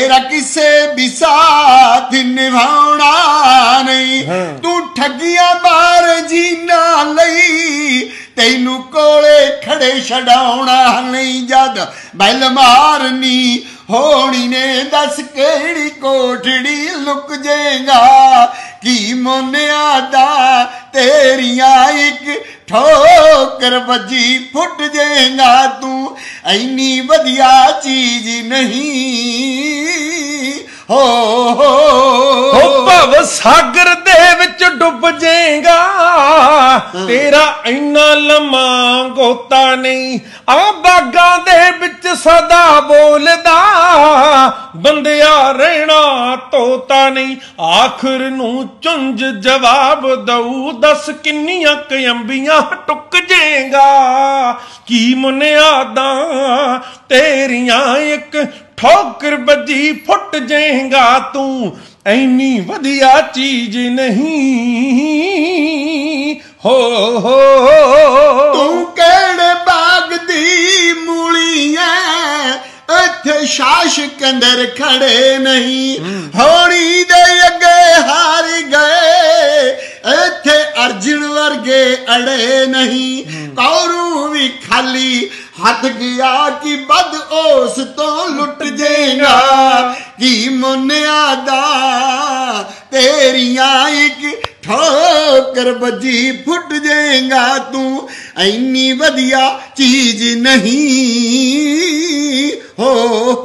तेरा किसे भी साथ निभाना नहीं। तू ठगिया बार जीना लई तैनू कोले खड़े छड़ाउणा नहीं। जद बैल मारनी होनी ने दस केड़ी कोठड़ी लुक जाएगा की मोनिया दा तेरिया एक ठोकर बजी फुट जाएगा। तू इन्नी वधिया चीज नहीं हो भव सागर दे विच डुब जाएगा तेरा इन्ना लम्मा गोता नहीं। आ बागां दे विच सदा बोलदा बंदिया रहना तोता नहीं। आखिर नू चुंज जवाब दऊ दस किन्नियां अंबियां टुक जाएगा की मुनियादा तेरियां एक ठोकर बजी फुट जाएगा। तू ऐनी वधिया चीज नहीं हो तू केड़े बाग दी मूली है इत्थे शासक अंदर खड़े नहीं। होनी दे अगे हार गए इत्थे अर्जुन वर्गे अड़े नहीं। कौरू भी खाली हथ गया कि बद ओस तो लुट जाएगा की मुनियादा तेरिया एक ठोकर बजी फुट जाएगा। तू इन्नी वधिया चीज नहीं हो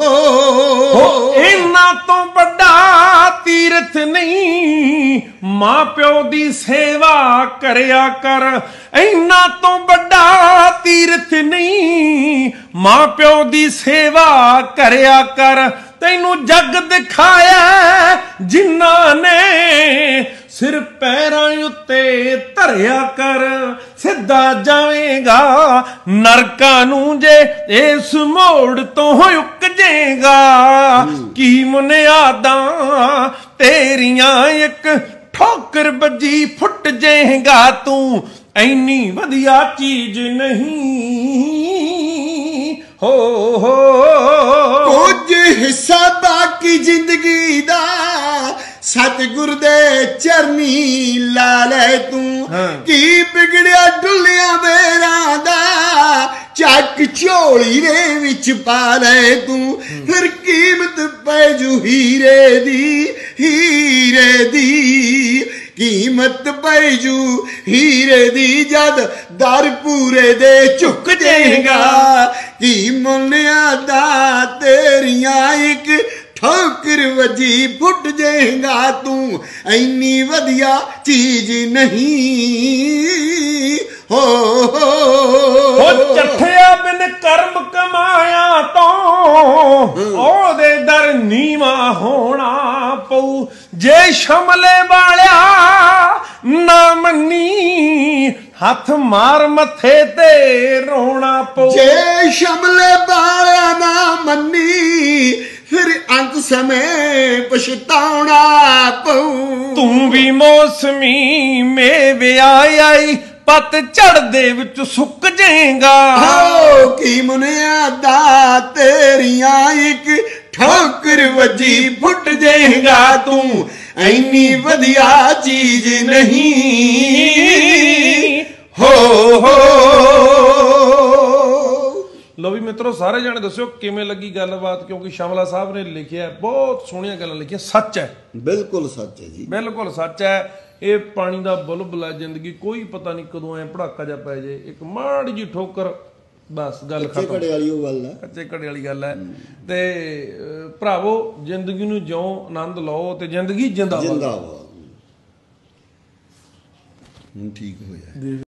इन्ना तो बड़ा तीरथ नहीं मां प्यो दी सेवा करया कर। इन्ना तो बड़ा तीरथ नहीं मां प्यो दी सेवा करया कर। तैनू जग दिखाया जिन्ना ने सिर पैरां उत्ते धरिया कर। सिद्धा जावेगा नरकां नू जे इस मोड़ तो उक जाएगा की मुनियादा तेरियां एक ठोकर बजी फुट जाएगा। तू ऐनी वधिया चीज नहीं हो कुछ हिस्सा बाकी जिंदगी दा सतगुर दे चरनी ला ले। तू की बिगड़िया डुलिया बेरा दा चक झोली दे विच पा ले। तू फिर कीमत पैजू हीरे दी कीमत पैजू हीरे दी। जद दर पूरे दे झुक जाएगा की मुनियादा तेरिया एक ठोकर वजी फुट जाएगा। तू इन्नी वधिया चीज नहीं हो चठिया बिन कर्म कमाया तो ओदे दर नीवा होना पऊ। जे शमले वालिया ना मन्नी हथ मार मथे ते रोना पऊ। जे शमले वालिया ना मन्नी फिर अंत समय पछताना पऊ। तू भी मौसमी मेवे आई पत झड़ दे विच सुक जाएगा की मुनियादा तेरिया एक ठोकर वजी फुट जाएगा। तू इन्नी वधिया चीज नहीं हो लो भी मित्रों सारे जाने दस्यो किवें लगी गलबात क्योंकि शामला साहब ने लिखिया बहुत सोहणियां गल्लां लिखियां। सच है बिल्कुल सच है जी बिल्कुल सच है। ये पानी का बुलबुला जिंदगी कोई पता नहीं कदों ऐ भड़ाका जा पै जाए एक माड़ी जी ठोकर बस गल खत्म। कच्चे घड़े वाली गल है। ते भरावो जिंदगी नूं जिओ आनंद लो ते जिंदगी जिंदाबाद। ठीक होया।